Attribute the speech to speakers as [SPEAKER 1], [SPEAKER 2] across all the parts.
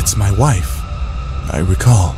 [SPEAKER 1] It's my wife, I recall.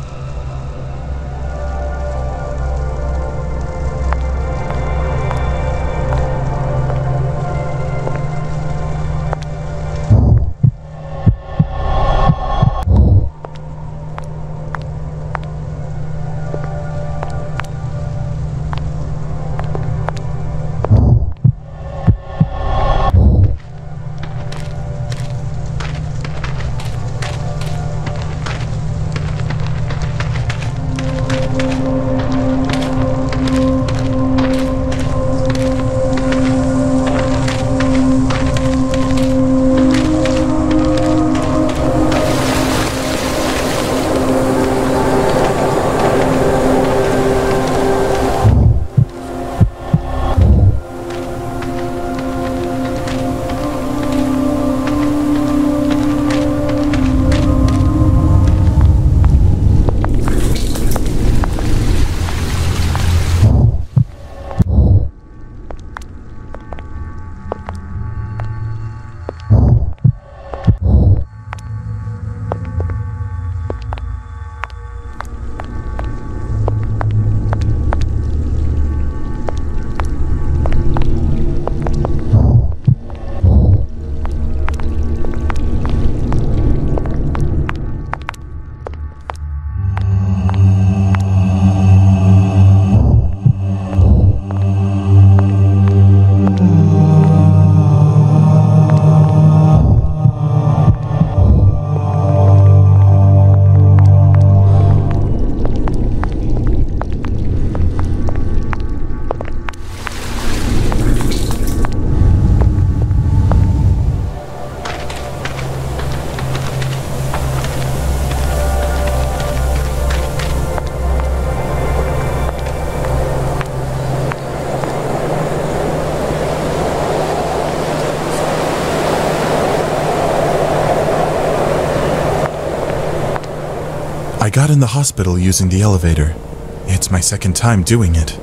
[SPEAKER 1] I got in the hospital using the elevator. It's my second time doing it.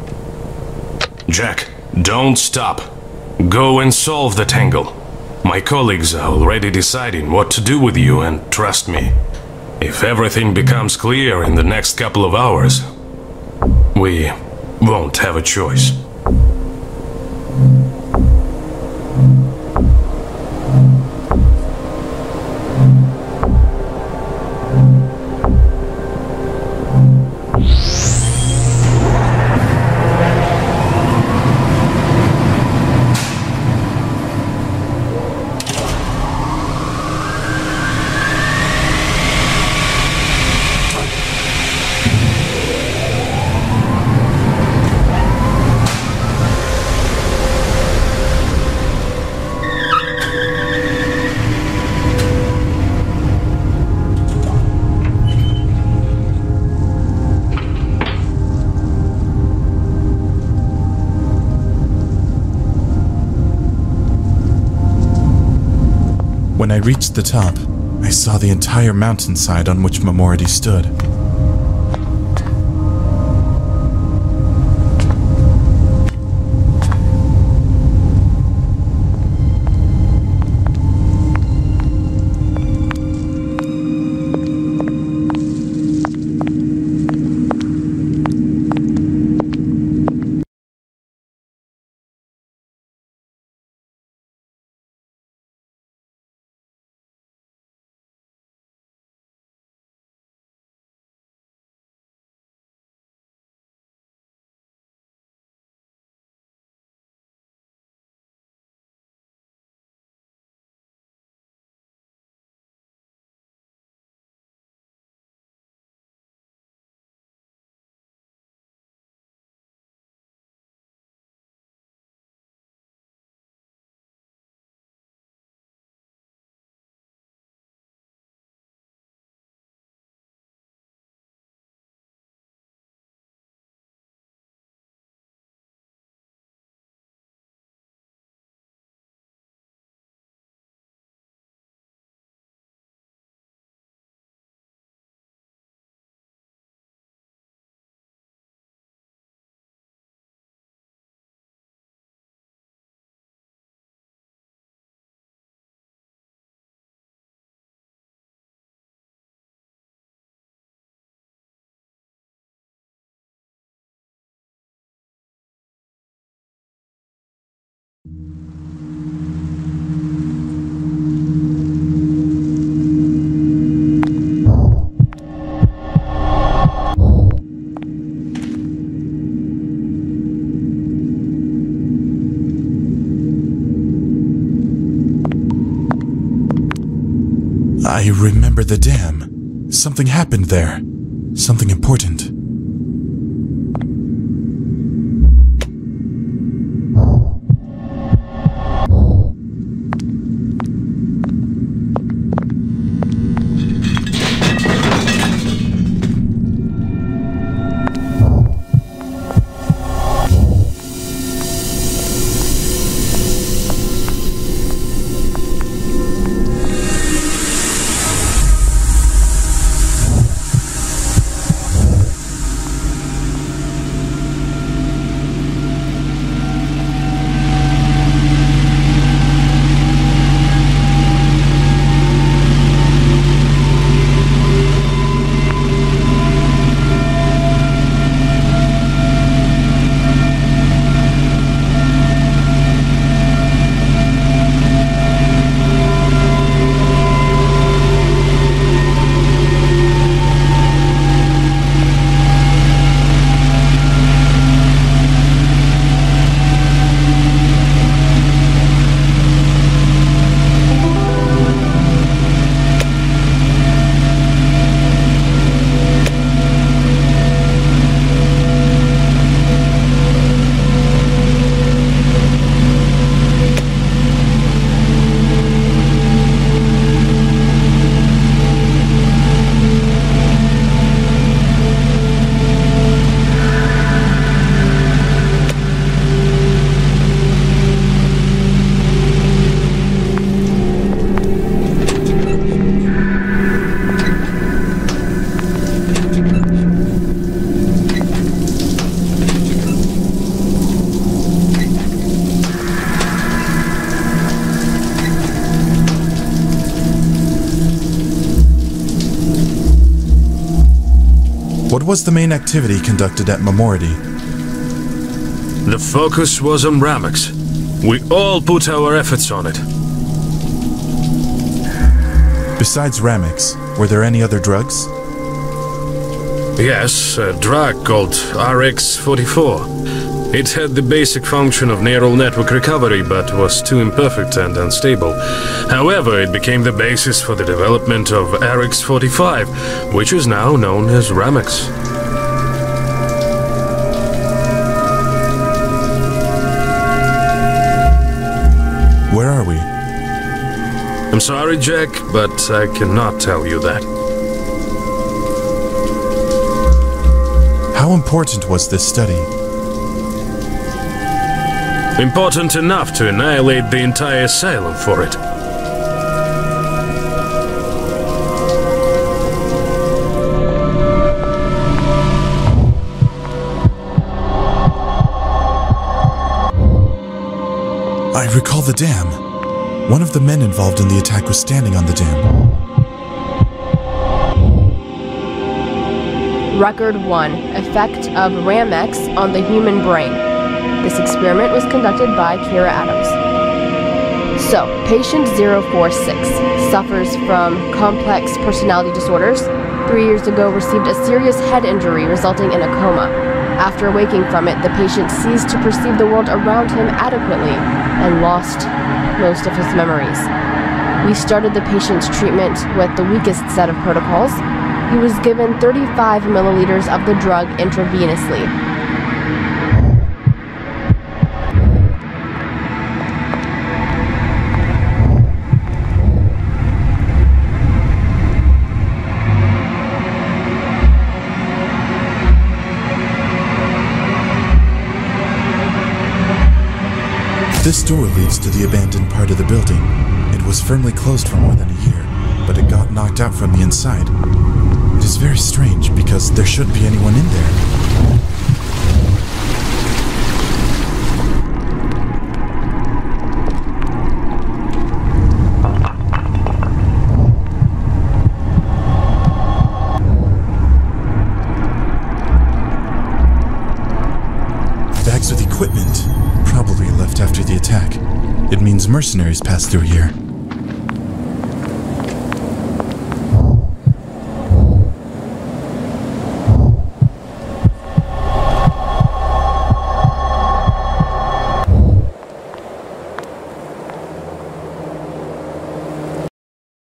[SPEAKER 2] Jack, don't stop. Go and solve the tangle. My colleagues are already deciding what to do with you, and trust me, if everything becomes clear in the next couple of hours, we won't have a choice.
[SPEAKER 1] When I reached the top, I saw the entire mountainside on which Memority stood. I remember the dam. Something happened there. Something important. What was the main activity conducted at Memority?
[SPEAKER 2] The focus was on Rammex. We all put our efforts on it.
[SPEAKER 1] Besides Rammex, were there any other drugs?
[SPEAKER 2] Yes, a drug called RX-44. It had the basic function of neural network recovery, but was too imperfect and unstable. However, it became the basis for the development of RX-45, which is now known as Rammex.
[SPEAKER 1] Where are we?
[SPEAKER 2] I'm sorry, Jack, but I cannot tell you that.
[SPEAKER 1] How important was this study?
[SPEAKER 2] Important enough to annihilate the entire asylum for it.
[SPEAKER 1] I recall the dam. One of the men involved in the attack was standing on the dam.
[SPEAKER 3] Record 1. Effect of Rammex on the human brain. This experiment was conducted by Kira Adams. So, patient 046 suffers from complex personality disorders. 3 years ago received a serious head injury resulting in a coma. After waking from it, the patient ceased to perceive the world around him adequately and lost most of his memories. We started the patient's treatment with the weakest set of protocols. He was given 35 milliliters of the drug intravenously.
[SPEAKER 1] This door leads to the abandoned part of the building. It was firmly closed for more than a year, but it got knocked out from the inside. It is very strange because there shouldn't be anyone in there. Bags with equipment, probably left after the attack. It means mercenaries passed through here.